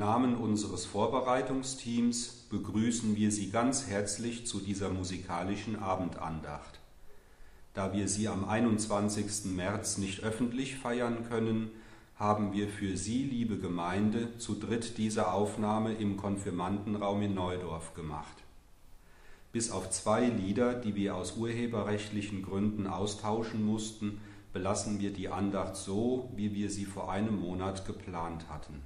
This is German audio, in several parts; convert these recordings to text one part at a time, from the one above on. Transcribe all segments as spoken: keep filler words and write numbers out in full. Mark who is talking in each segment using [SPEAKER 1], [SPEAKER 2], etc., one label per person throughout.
[SPEAKER 1] Namen unseres Vorbereitungsteams begrüßen wir Sie ganz herzlich zu dieser musikalischen Abendandacht. Da wir sie am einundzwanzigsten März nicht öffentlich feiern können, haben wir für Sie, liebe Gemeinde, zu dritt diese Aufnahme im Konfirmandenraum in Neudorf gemacht. Bis auf zwei Lieder, die wir aus urheberrechtlichen Gründen austauschen mussten, belassen wir die Andacht so, wie wir sie vor einem Monat geplant hatten.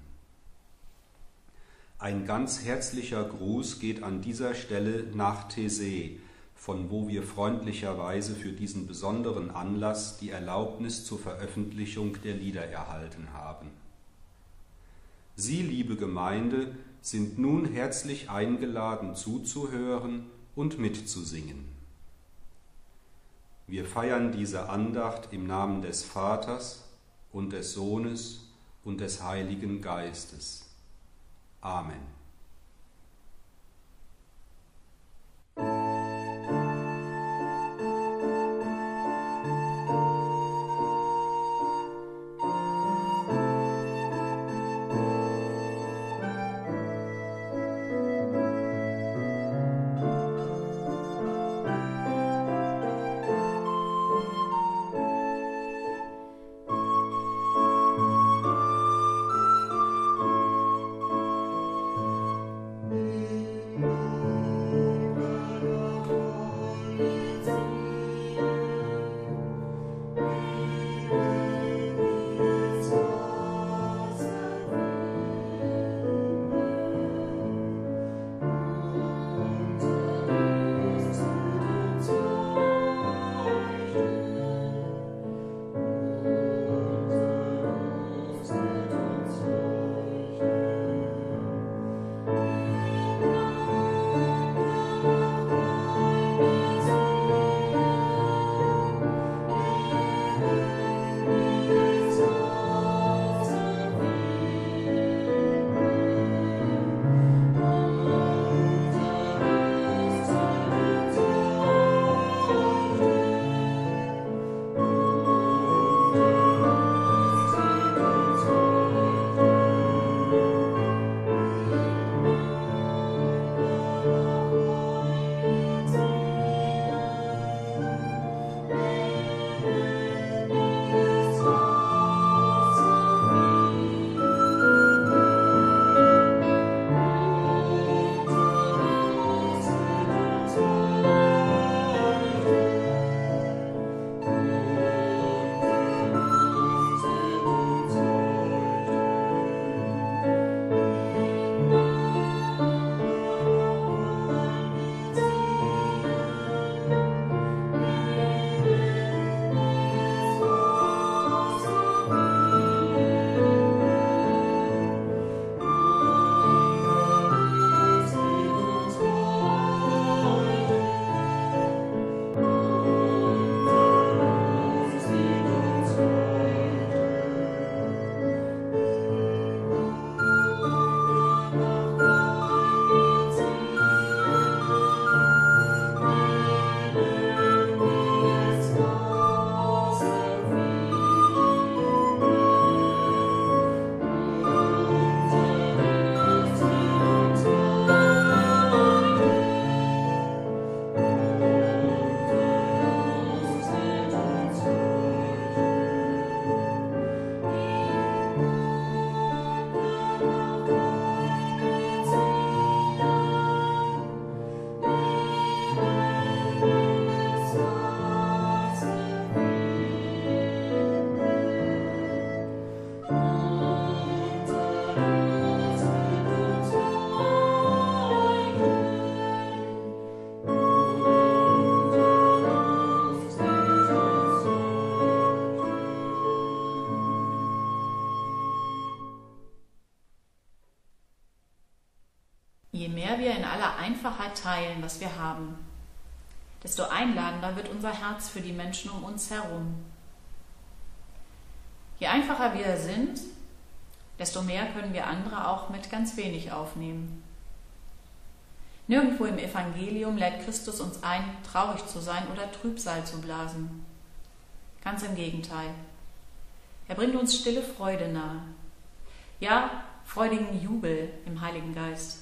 [SPEAKER 1] Ein ganz herzlicher Gruß geht an dieser Stelle nach Tessé, von wo wir freundlicherweise für diesen besonderen Anlass die Erlaubnis zur Veröffentlichung der Lieder erhalten haben. Sie, liebe Gemeinde, sind nun herzlich eingeladen zuzuhören und mitzusingen. Wir feiern diese Andacht im Namen des Vaters und des Sohnes und des Heiligen Geistes. Amen.
[SPEAKER 2] Je mehr wir in aller Einfachheit teilen, was wir haben, desto einladender wird unser Herz für die Menschen um uns herum. Je einfacher wir sind, desto mehr können wir andere auch mit ganz wenig aufnehmen. Nirgendwo im Evangelium lädt Christus uns ein, traurig zu sein oder Trübsal zu blasen. Ganz im Gegenteil. Er bringt uns stille Freude nahe. Ja, freudigen Jubel im Heiligen Geist.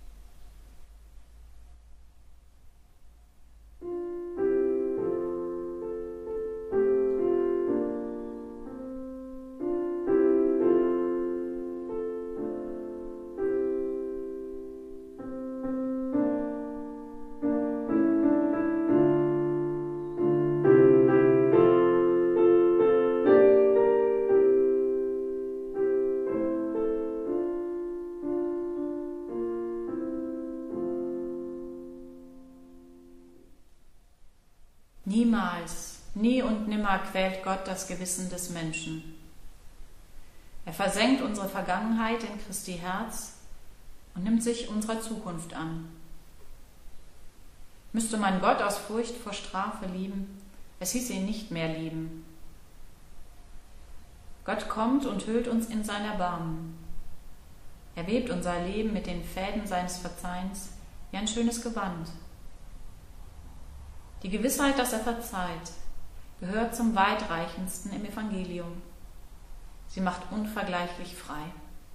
[SPEAKER 2] Niemals, nie und nimmer quält Gott das Gewissen des Menschen. Er versenkt unsere Vergangenheit in Christi Herz und nimmt sich unserer Zukunft an. Müsste man Gott aus Furcht vor Strafe lieben, es hieße ihn nicht mehr lieben. Gott kommt und hüllt uns in sein Erbarmen. Er webt unser Leben mit den Fäden seines Verzeihens wie ein schönes Gewand. Die Gewissheit, dass er verzeiht, gehört zum weitreichendsten im Evangelium. Sie macht unvergleichlich frei.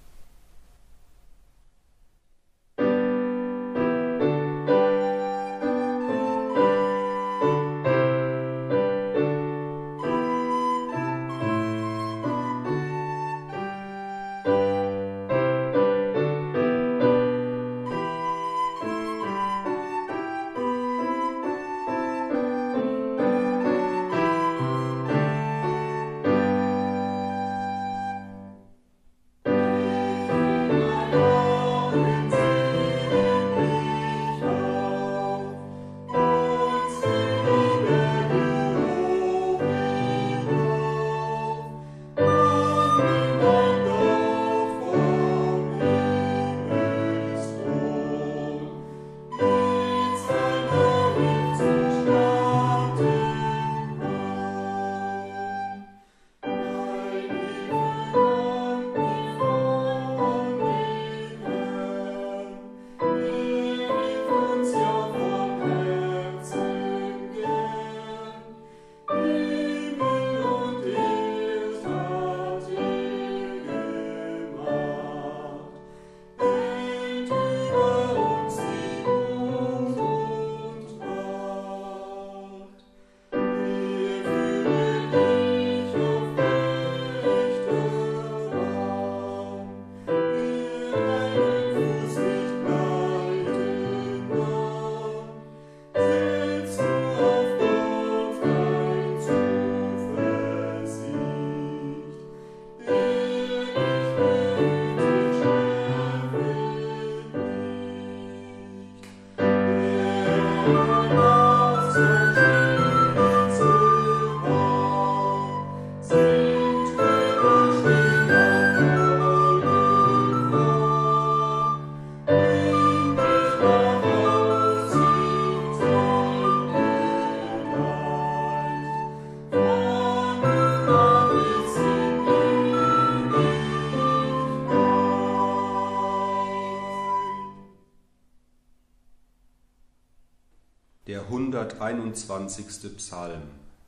[SPEAKER 1] Der hunderteinundzwanzigste Psalm.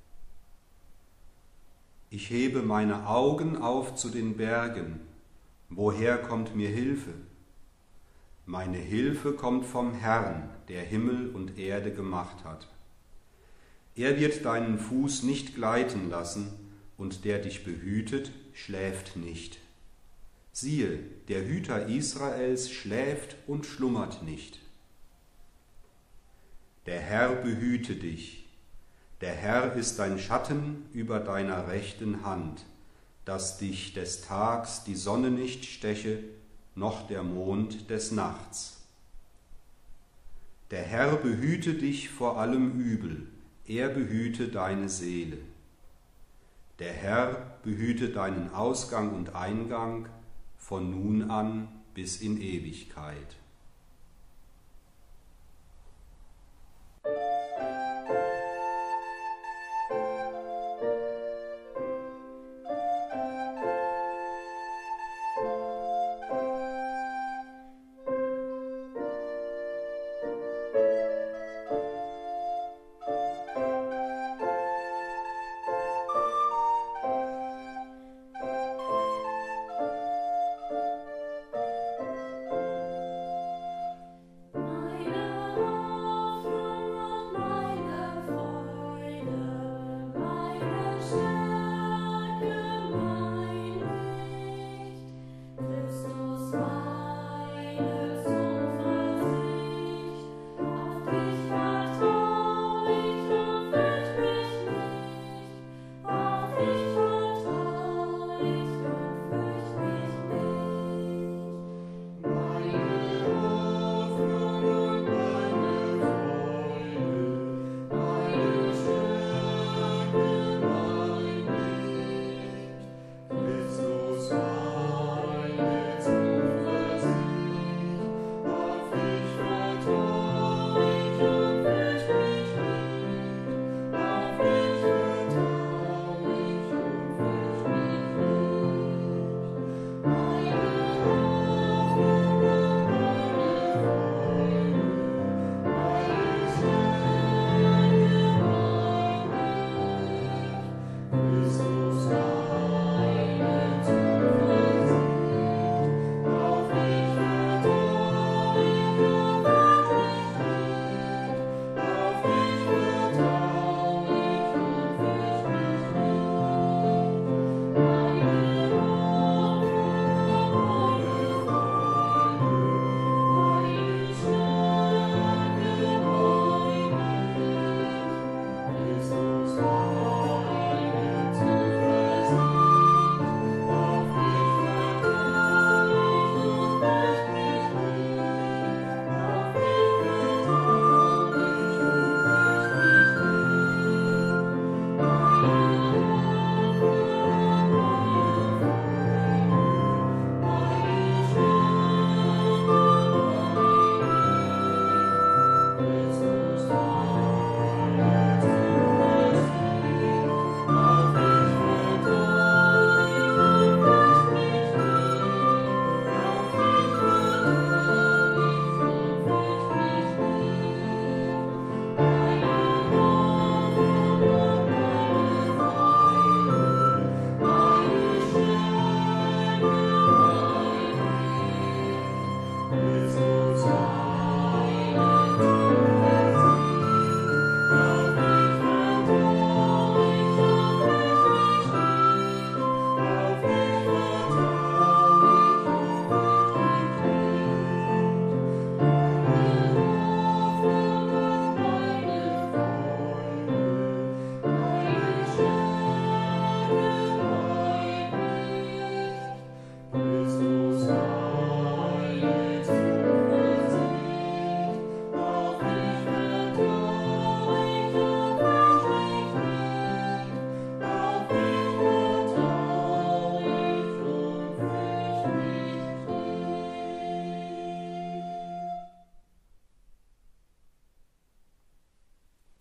[SPEAKER 1] Ich hebe meine Augen auf zu den Bergen. Woher kommt mir Hilfe? Meine Hilfe kommt vom Herrn, der Himmel und Erde gemacht hat. Er wird deinen Fuß nicht gleiten lassen, und der dich behütet, schläft nicht. Siehe, der Hüter Israels schläft und schlummert nicht. Der Herr behüte dich. Der Herr ist dein Schatten über deiner rechten Hand, dass dich des Tags die Sonne nicht steche, noch der Mond des Nachts. Der Herr behüte dich vor allem Übel, er behüte deine Seele. Der Herr behüte deinen Ausgang und Eingang von nun an bis in Ewigkeit.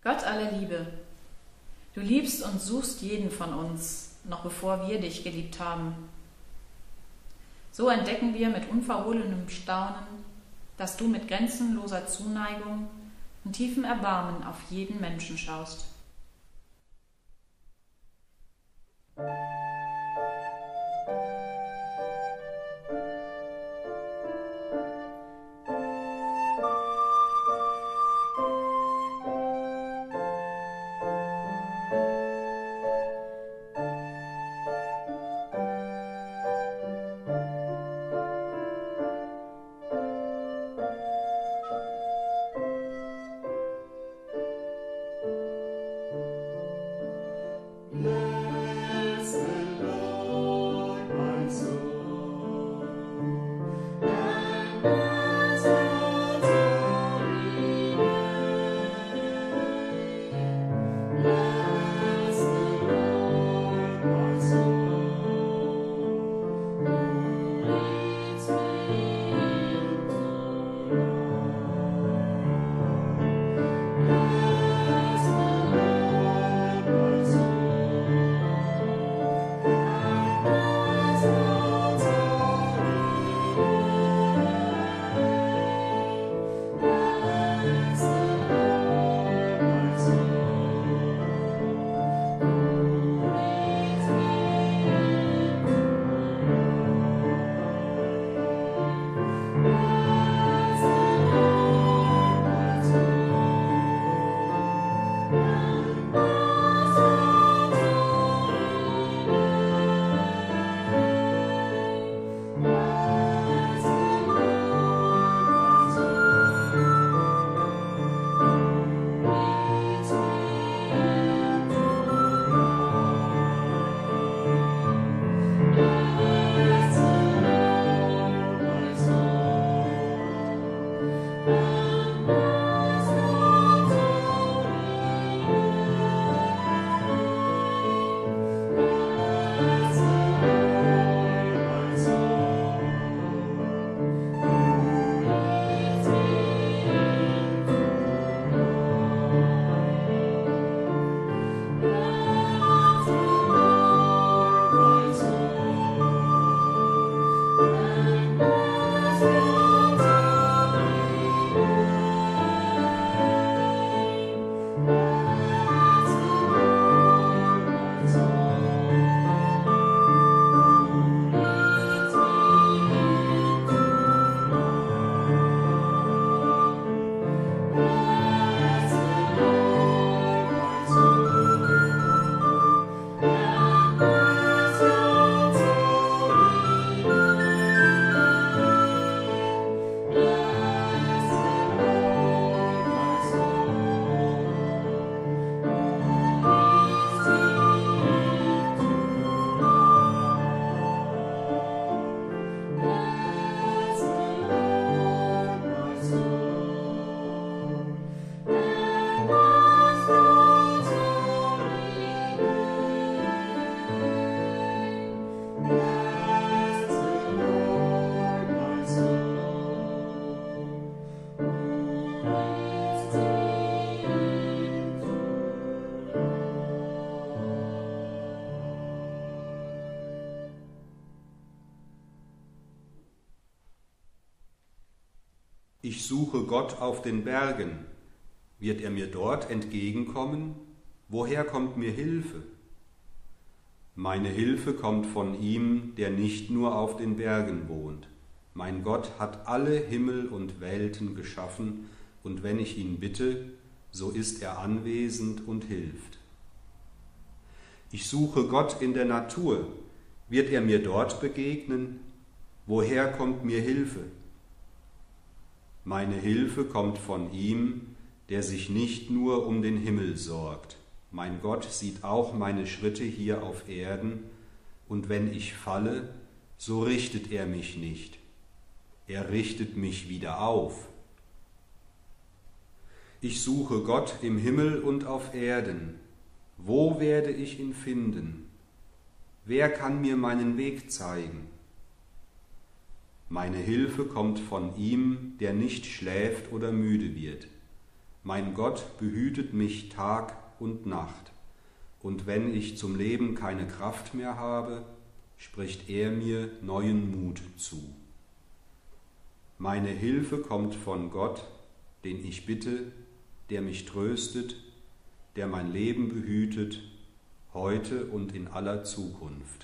[SPEAKER 2] Gott aller Liebe, du liebst und suchst jeden von uns, noch bevor wir dich geliebt haben. So entdecken wir mit unverhohlenem Staunen, dass du mit grenzenloser Zuneigung und tiefem Erbarmen auf jeden Menschen schaust.
[SPEAKER 1] Ich suche Gott auf den Bergen. Wird er mir dort entgegenkommen? Woher kommt mir Hilfe? Meine Hilfe kommt von ihm, der nicht nur auf den Bergen wohnt. Mein Gott hat alle Himmel und Welten geschaffen, und wenn ich ihn bitte, so ist er anwesend und hilft. Ich suche Gott in der Natur. Wird er mir dort begegnen? Woher kommt mir Hilfe? Meine Hilfe kommt von ihm, der sich nicht nur um den Himmel sorgt. Mein Gott sieht auch meine Schritte hier auf Erden, und wenn ich falle, so richtet er mich nicht. Er richtet mich wieder auf. Ich suche Gott im Himmel und auf Erden. Wo werde ich ihn finden? Wer kann mir meinen Weg zeigen? Meine Hilfe kommt von ihm, der nicht schläft oder müde wird. Mein Gott behütet mich Tag und Nacht, und wenn ich zum Leben keine Kraft mehr habe, spricht er mir neuen Mut zu. Meine Hilfe kommt von Gott, den ich bitte, der mich tröstet, der mein Leben behütet, heute und in aller Zukunft.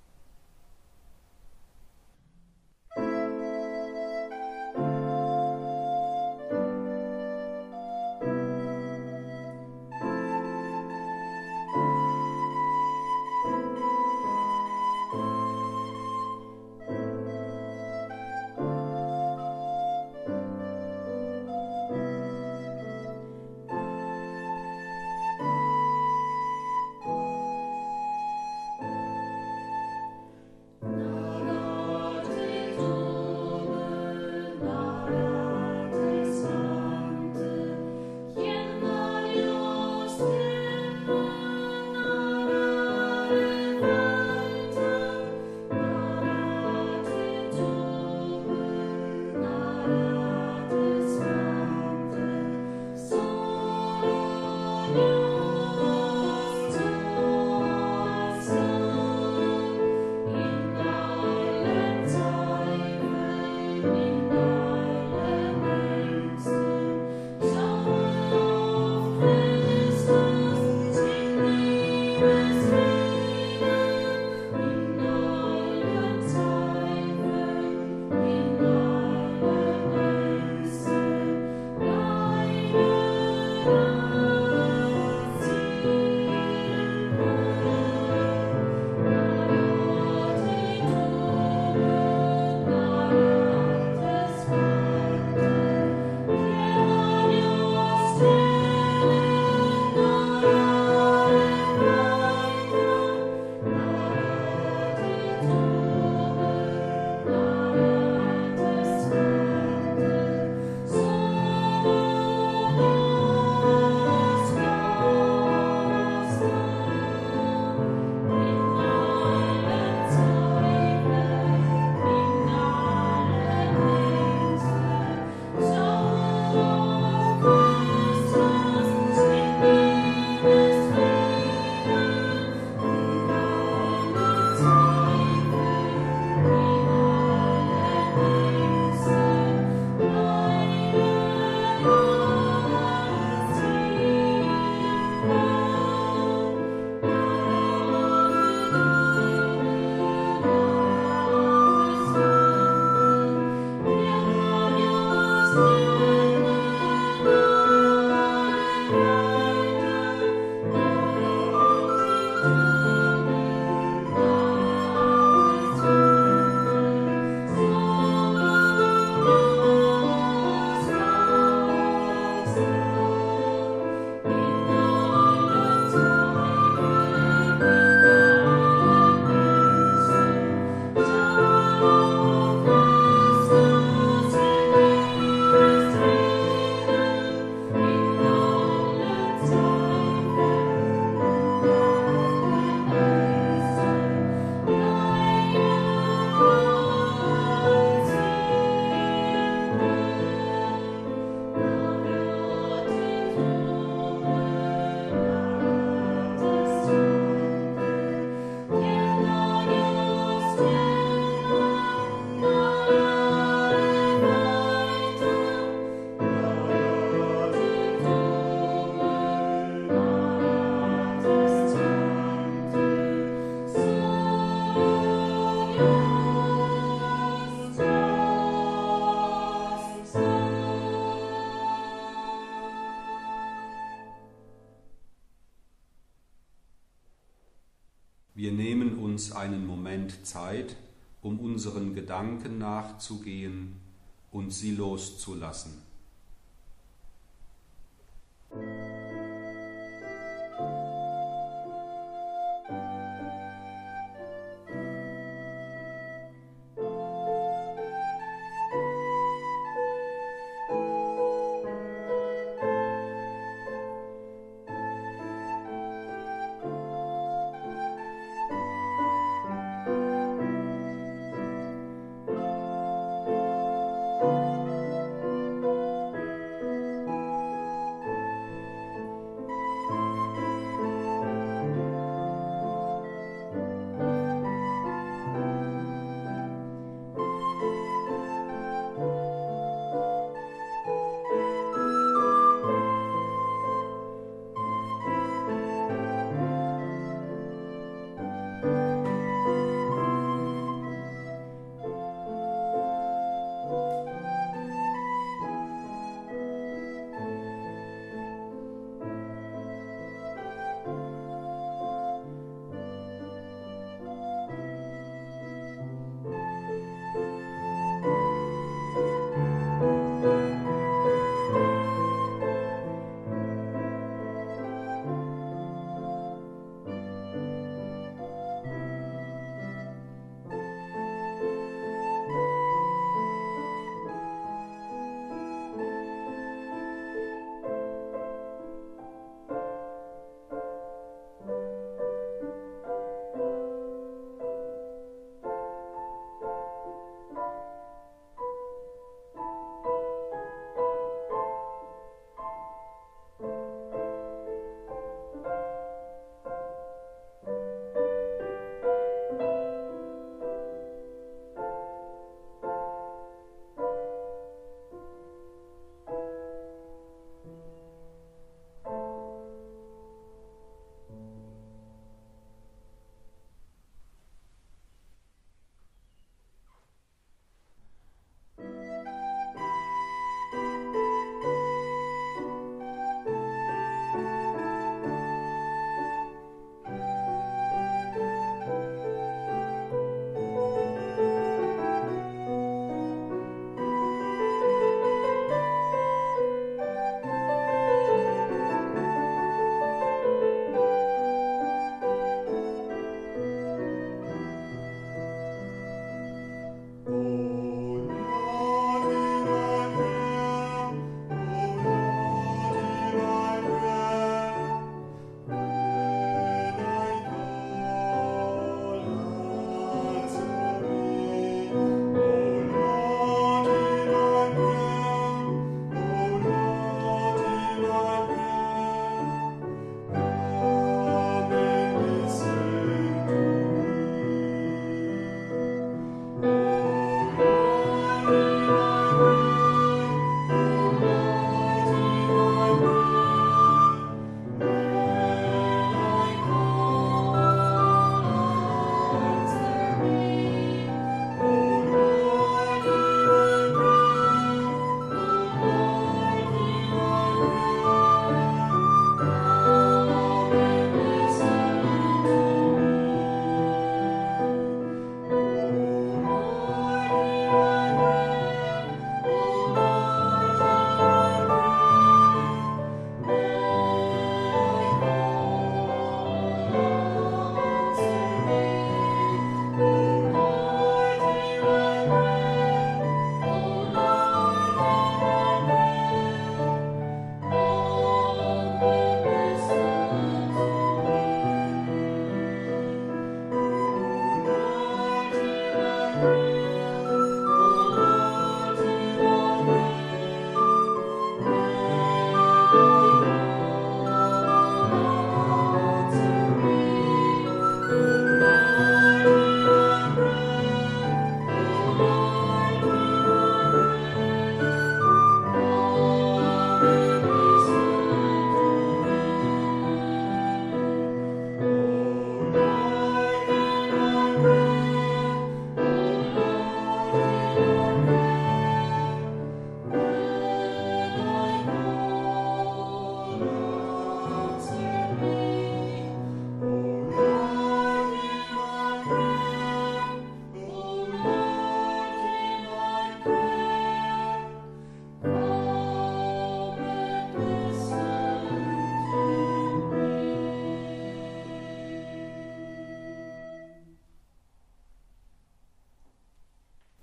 [SPEAKER 1] Wir nehmen uns einen Moment Zeit, um unseren Gedanken nachzugehen und sie loszulassen.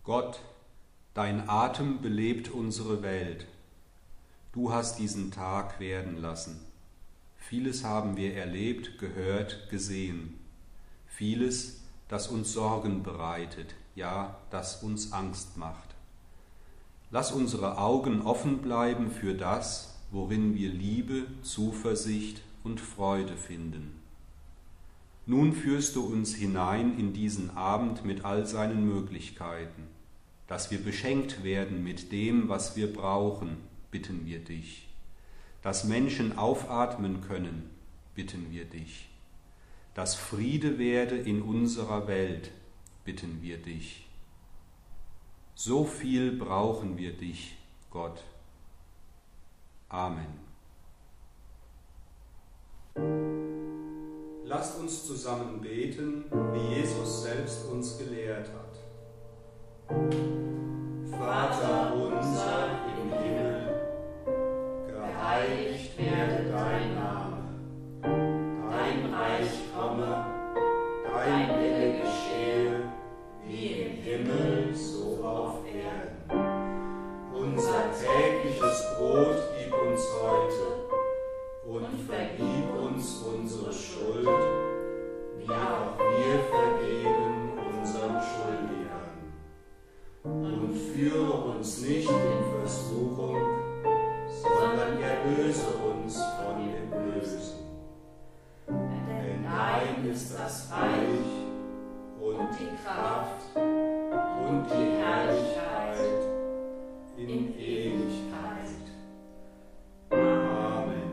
[SPEAKER 1] Gott, dein Atem belebt unsere Welt. Du hast diesen Tag werden lassen. Vieles haben wir erlebt, gehört, gesehen. Vieles, das uns Sorgen bereitet, ja, das uns Angst macht. Lass unsere Augen offen bleiben für das, worin wir Liebe, Zuversicht und Freude finden. Nun führst du uns hinein in diesen Abend mit all seinen Möglichkeiten. Dass wir beschenkt werden mit dem, was wir brauchen, bitten wir dich. Dass Menschen aufatmen können, bitten wir dich. Dass Friede werde in unserer Welt, bitten wir dich. So viel brauchen wir dich, Gott. Amen. Lasst uns zusammen beten, wie Jesus selbst uns gelehrt hat. Vater unser im Himmel, geheiligt werde dein Name, dein Reich komme, dein Wille geschehe, wie im Himmel, so auf Erden. Unser tägliches Brot gib uns heute und vergib uns unsere Schuld, wie auch wir vergeben unseren Schuldigern. Und führe uns nicht in Versuchung, sondern erlöse uns von dem Bösen. Denn dein ist das Reich und die Kraft und die Herrlichkeit in Ewigkeit. Amen.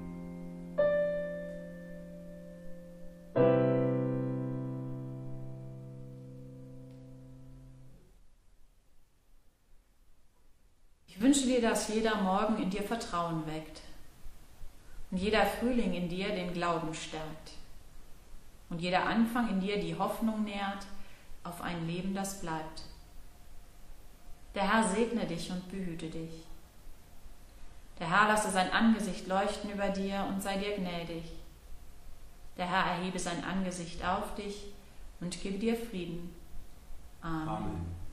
[SPEAKER 2] Ich wünsche dir, dass jeder Morgen in dir Vertrauen weckt und jeder Frühling in dir den Glauben stärkt und jeder Anfang in dir die Hoffnung nährt auf ein Leben, das bleibt. Der Herr segne dich und behüte dich. Der Herr lasse sein Angesicht leuchten über dir und sei dir gnädig. Der Herr erhebe sein Angesicht auf dich und gebe dir Frieden. Amen.
[SPEAKER 1] Amen.